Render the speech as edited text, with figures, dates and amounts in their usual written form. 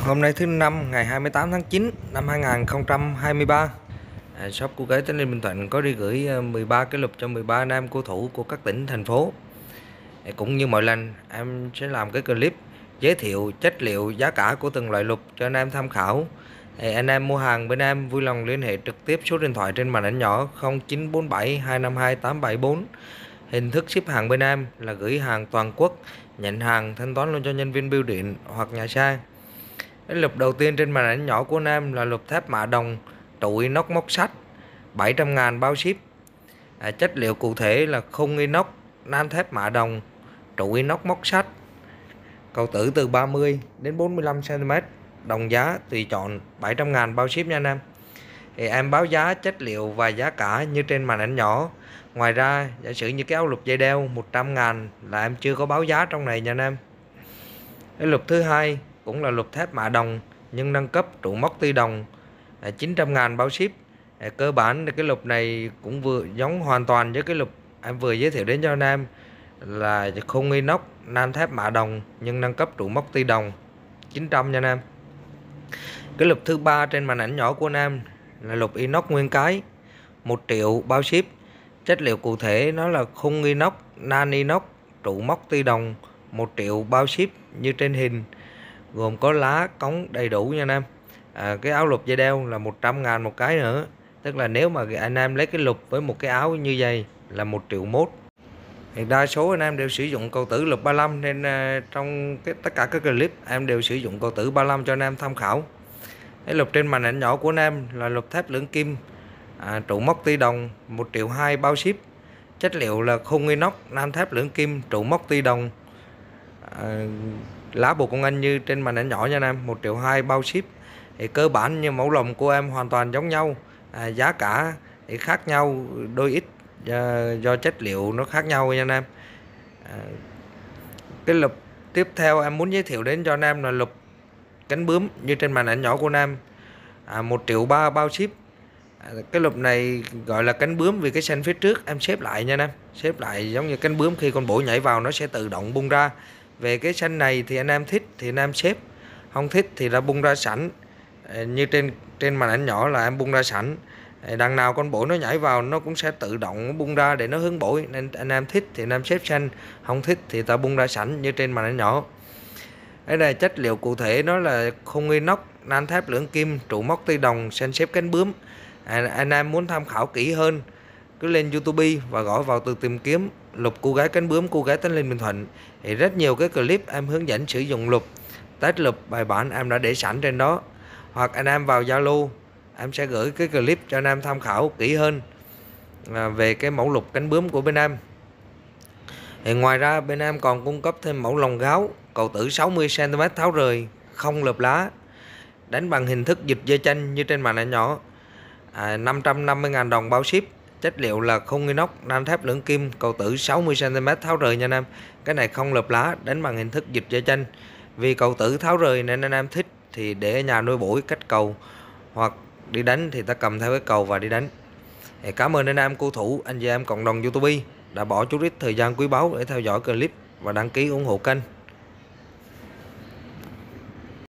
Hôm nay thứ năm ngày 28 tháng 9 năm 2023, shop của gái Tấn Linh Bình Thuận có đi gửi 13 cái lục cho 13 anh em cầu thủ của các tỉnh thành phố. Cũng như mọi lần, em sẽ làm cái clip giới thiệu chất liệu, giá cả của từng loại lục cho anh em tham khảo. Anh em mua hàng bên em vui lòng liên hệ trực tiếp số điện thoại trên màn ảnh nhỏ 0947 252 874. Hình thức ship hàng bên em là gửi hàng toàn quốc, nhận hàng thanh toán luôn cho nhân viên bưu điện hoặc nhà xe. Cái lục đầu tiên trên màn ảnh nhỏ của anh em là lục thép mạ đồng trụ inox móc sắt, 700.000 bao ship. Chất liệu cụ thể là khung inox, nan thép mạ đồng, trụ inox móc sắt. Cầu tử từ 30 đến 45 cm, đồng giá tùy chọn, 700.000 bao ship nha anh em. Thì em báo giá, chất liệu và giá cả như trên màn ảnh nhỏ. Ngoài ra, giả sử như cái áo lục dây đeo 100.000 là em chưa có báo giá trong này nha anh em. Cái lục thứ hai cũng là lục thép mạ đồng nhưng nâng cấp, trụ móc ti đồng, 900.000 bao ship. Cơ bản thì cái lục này cũng vừa giống hoàn toàn với cái lục em vừa giới thiệu đến cho anh em, là khung inox, nan thép mạ đồng nhưng nâng cấp, trụ móc ti đồng, 900 nha anh em. Cái lục thứ ba trên màn ảnh nhỏ của anh em là lục inox nguyên cái, 1 triệu bao ship. Chất liệu cụ thể nó là khung inox, nan inox, trụ móc ti đồng, 1 triệu bao ship như trên hình, gồm có lá cống đầy đủ nha anh em. Cái áo lục dây đeo là 100.000 một cái nữa, tức là nếu mà anh em lấy cái lục với một cái áo như vậy là 1 triệu mốt. Thì đa số anh em đều sử dụng cầu tử lục 35 nên trong tất cả các clip em đều sử dụng cầu tử 35 cho anh em tham khảo. Cái lục trên màn ảnh nhỏ của anh em là lục thép lưỡng kim, trụ móc ti đồng, 1 triệu 2 bao ship. Chất liệu là khung inox, nan thép lưỡng kim, trụ móc ti đồng, lá bồ công anh như trên màn ảnh nhỏ nha anh em, 1 triệu 2 bao ship. Thì cơ bản như mẫu lồng của em hoàn toàn giống nhau, giá cả thì khác nhau đôi ít do chất liệu nó khác nhau nha anh em. Cái lục tiếp theo em muốn giới thiệu đến cho anh em là lục cánh bướm như trên màn ảnh nhỏ của anh em, 1 triệu 3 bao ship. Cái lục này gọi là cánh bướm vì cái xanh phía trước em xếp lại nha anh em, xếp lại giống như cánh bướm, khi con bổ nhảy vào nó sẽ tự động bung ra. Về cái xanh này thì anh em thích thì anh em xếp, không thích thì đã bung ra sẵn, như trên màn ảnh nhỏ là em bung ra sẵn. Đằng nào con bổ nó nhảy vào nó cũng sẽ tự động bung ra để nó hướng bổi, nên anh em thích thì anh em xếp xanh, không thích thì ta bung ra sẵn như trên màn ảnh nhỏ. Đây là chất liệu cụ thể, nó là khung inox, nan thép lưỡng kim, trụ móc ti đồng, xanh xếp cánh bướm. Anh em muốn tham khảo kỹ hơn cứ lên YouTube và gõ vào từ tìm kiếm lục cô gái cánh bướm, cô gái Tấn Linh Bình Thuận, thì rất nhiều cái clip em hướng dẫn sử dụng lục, test lục bài bản em đã để sẵn trên đó. Hoặc anh em vào Zalo, em sẽ gửi cái clip cho anh em tham khảo kỹ hơn về cái mẫu lục cánh bướm của bên em. Thì ngoài ra bên em còn cung cấp thêm mẫu lồng gáo cầu tử 60 cm tháo rời, không lợp lá, đánh bằng hình thức dịch dây chanh như trên màn ảnh nhỏ, 550.000 đồng bao ship. Chất liệu là khung inox, nan thép lưỡng kim, cầu tử 60 cm tháo rời nha anh em. Cái này không lợp lá, đánh bằng hình thức dịch dây chanh. Vì cầu tử tháo rời nên anh em thích thì để ở nhà nuôi bổi cách cầu, hoặc đi đánh thì ta cầm theo cái cầu và đi đánh. Thì cảm ơn anh em cầu thủ, anh chị em cộng đồng YouTube đã bỏ chút ít thời gian quý báu để theo dõi clip và đăng ký ủng hộ kênh.